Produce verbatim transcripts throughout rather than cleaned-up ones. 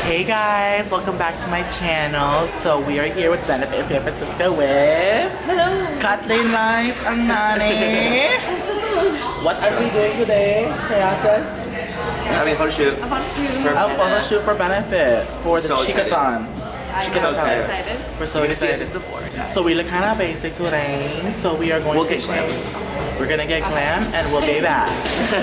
Hey guys, welcome back to my channel. So we are here with Benefit in San Francisco with Hello, Kathleen Light and Nani. What are we doing today, Chaoses? Having a photo shoot. a photo shoot. For A photo shoot for Benefit for the So Chikathon. I'm so so excited. excited. We're so You're gonna see us in excited. support. So we look kind of basic today. So we are going We'll to get glam. We're gonna get glam and we'll be back.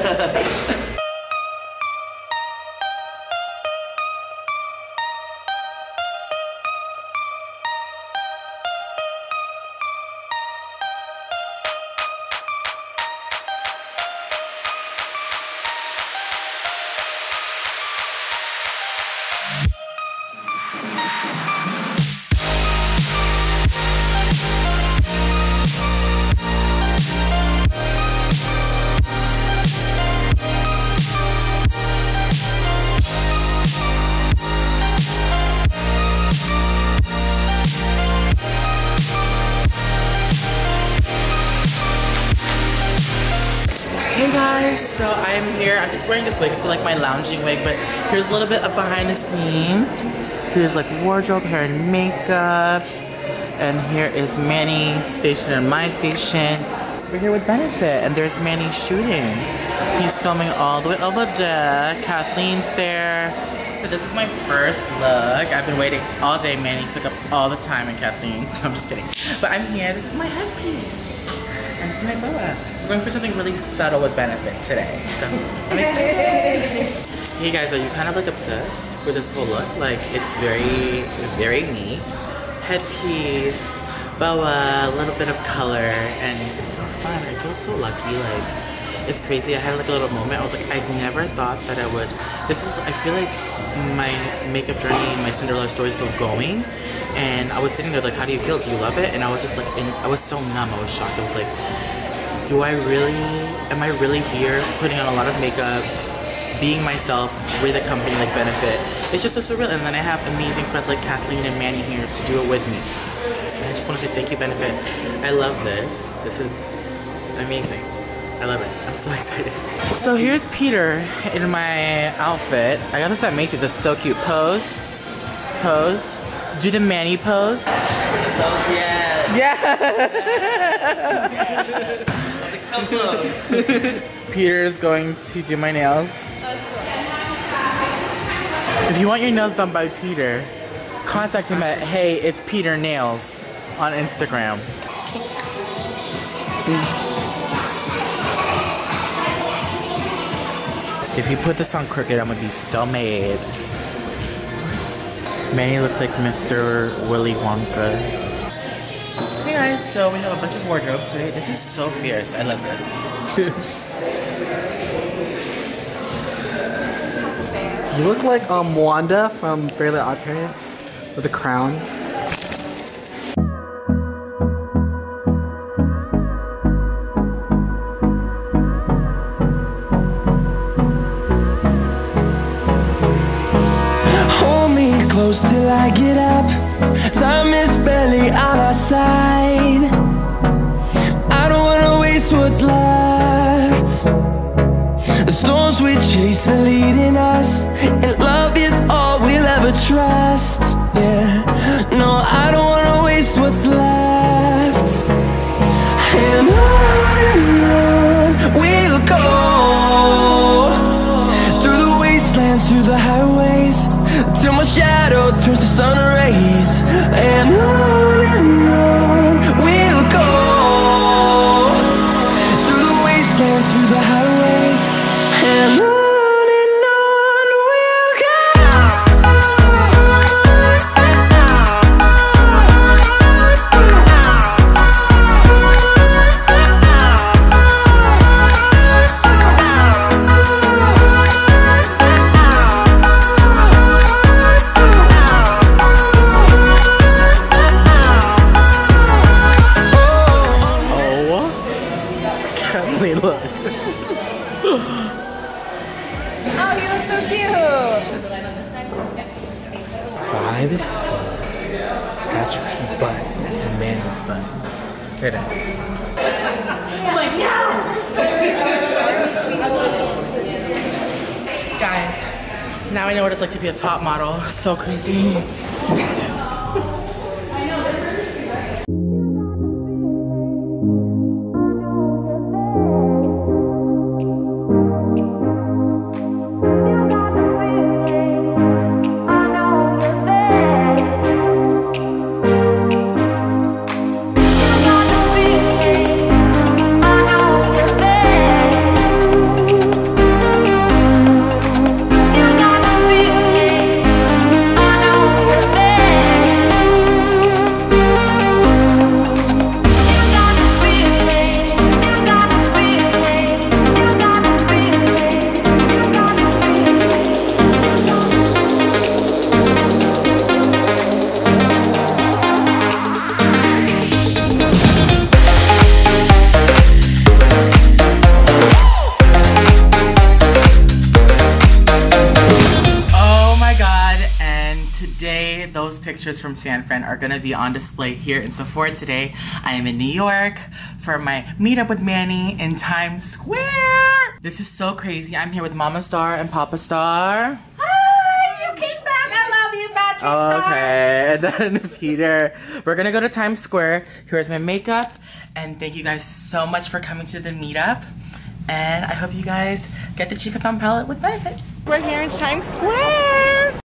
Hey guys, so I'm here. I'm just wearing this wig. It's like my lounging wig, but here's a little bit of behind the scenes. Here's like wardrobe, hair and makeup. And here is Manny stationed in my station. We're here with Benefit and there's Manny shooting. He's filming all the way over there. Kathleen's there. This is my first look. I've been waiting all day. Manny took up all the time and Kathleen's. I'm just kidding. But I'm here. This is my headpiece. And this is my boa. We're going for something really subtle with Benefit today, so I'm excited. Hey guys, are you kind of like obsessed with this whole look? Like, it's very, very neat. Headpiece, boa, a little bit of color, and it's so fun. I feel so lucky. Like, it's crazy. I had like a little moment. I was like, I never thought that I would. This is, I feel like my makeup journey, my Cinderella story is still going. And I was sitting there like, how do you feel? Do you love it? And I was just like, in, I was so numb. I was shocked. I was like, do I really, am I really here putting on a lot of makeup, being myself with a company like Benefit? It's just so surreal. And then I have amazing friends like Kathleen and Manny here to do it with me. And I just want to say thank you, Benefit. I love this. This is amazing. I love it. I'm so excited. So here's Peter in my outfit. I got this at Macy's. It's so cute. Pose. Pose. Do the Manny pose. So yeah. Yeah. I was like so close. Peter is going to do my nails. If you want your nails done by Peter, contact him at Hey It's Peter Nails on Instagram. If you put this on crooked, I'm gonna be so mad. Manny looks like Mister Willy Wonka. Hey guys, so we have a bunch of wardrobe today. This is so fierce. I love this. You look like um Wanda from Fairly Odd Parents with a crown. Close till I get up. Time is barely on our side. I don't wanna waste what's left. The storms we chase are leading us, and love is all we'll ever trust. Yeah, no, I don't wanna waste what's left. And on we'll go, through the wastelands, through the highways, till my shadow turns to sun rays. And on and on we'll go, through the wastelands, through the highways. And on and on we'll go. Look. Oh, he looks so cute. Behind the scenes, Patrick's butt and Manny's butt. Here it is. I'm like, no! now I know what it's like to be a top model. So crazy. Those pictures from San Fran are gonna be on display here in Sephora today. I am in New York for my meetup with Manny in Times Square. This is so crazy. I'm here with Mama Star and Papa Star. Hi, you came back. I love you, Patrick Star. Okay, and then Peter. We're gonna go to Times Square. Here's my makeup, and thank you guys so much for coming to the meetup. And I hope you guys get the Chickathon palette with benefit. We're here in Times Square.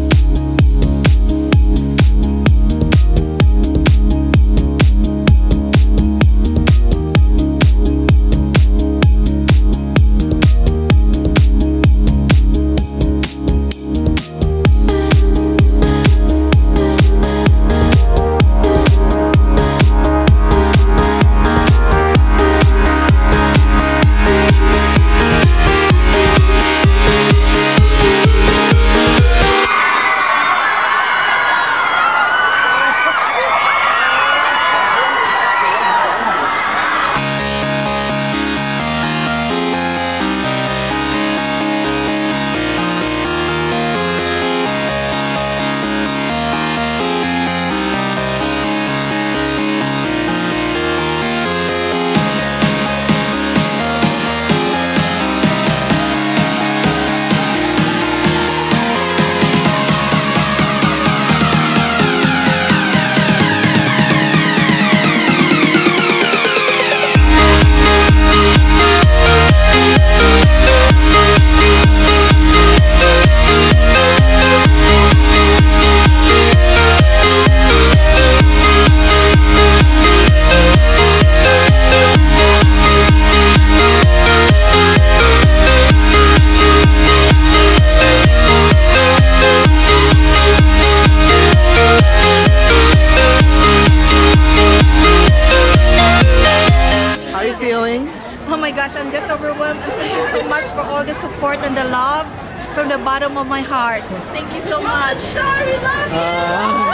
Oh my gosh, I'm just overwhelmed, and thank you so much for all the support and the love from the bottom of my heart. Thank you so much. Sorry, love you.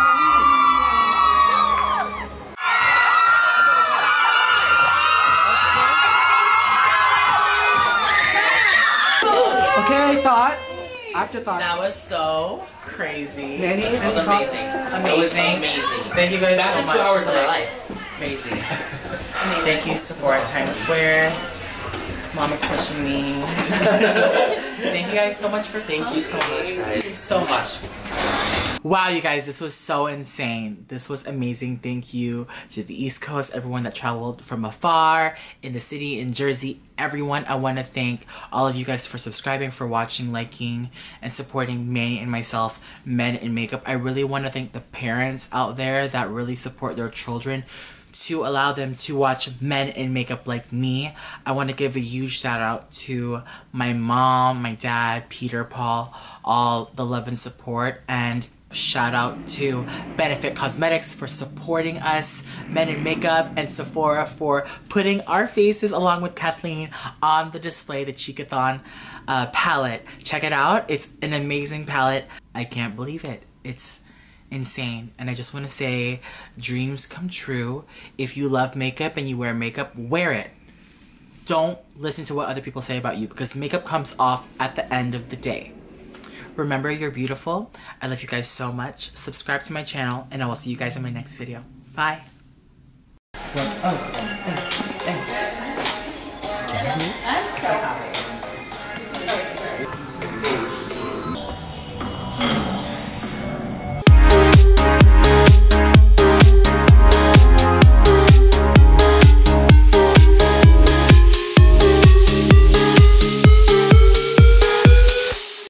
Okay, thoughts? Afterthoughts. That was so crazy. Manny, It was amazing. Amazing. Amazing. Thank you guys That's so much. two hours of my Like, life. Crazy. Thank you, Sephora Times Square. Mama's pushing me. Thank you guys so much for Thank you so much, guys. so much. Wow, you guys, this was so insane. This was amazing. Thank you to the East Coast, everyone that traveled from afar, in the city, in Jersey, everyone. I want to thank all of you guys for subscribing, for watching, liking, and supporting Manny and myself, Men in Makeup. I really want to thank the parents out there that really support their children to allow them to watch Men in Makeup like me. I want to give a huge shout out to my mom, my dad, Peter, Paul, all the love and support, and shout out to Benefit Cosmetics for supporting us, Men in Makeup, and Sephora for putting our faces along with Kathleen on the display, the Chickathon uh, palette. Check it out. It's an amazing palette. I can't believe it. It's insane. And I just want to say, dreams come true. If you love makeup and you wear makeup, wear it. Don't listen to what other people say about you, because makeup comes off at the end of the day. Remember, you're beautiful. I love you guys so much. Subscribe to my channel, and I will see you guys in my next video. Bye. Oh, oh, oh, oh.